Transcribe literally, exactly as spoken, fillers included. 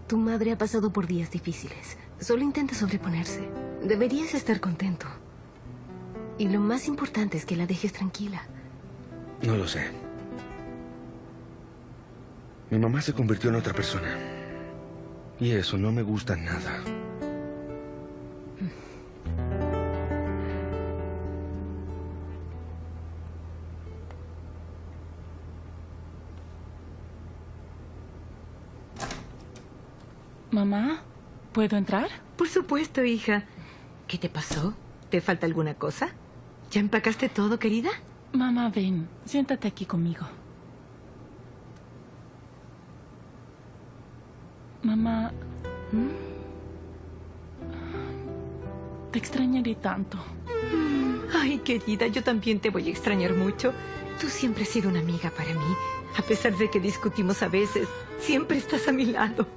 Tu madre ha pasado por días difíciles. Solo intenta sobreponerse. Deberías estar contento. Y lo más importante es que la dejes tranquila. No lo sé. Mi mamá se convirtió en otra persona. Y eso no me gusta nada. Mamá, ¿puedo entrar? Por supuesto, hija. ¿Qué te pasó? ¿Te falta alguna cosa? ¿Ya empacaste todo, querida? Mamá, ven. Siéntate aquí conmigo. Mamá... ¿Mm? Te extrañaré tanto. Ay, querida, yo también te voy a extrañar mucho. Tú siempre has sido una amiga para mí. A pesar de que discutimos a veces, siempre estás a mi lado.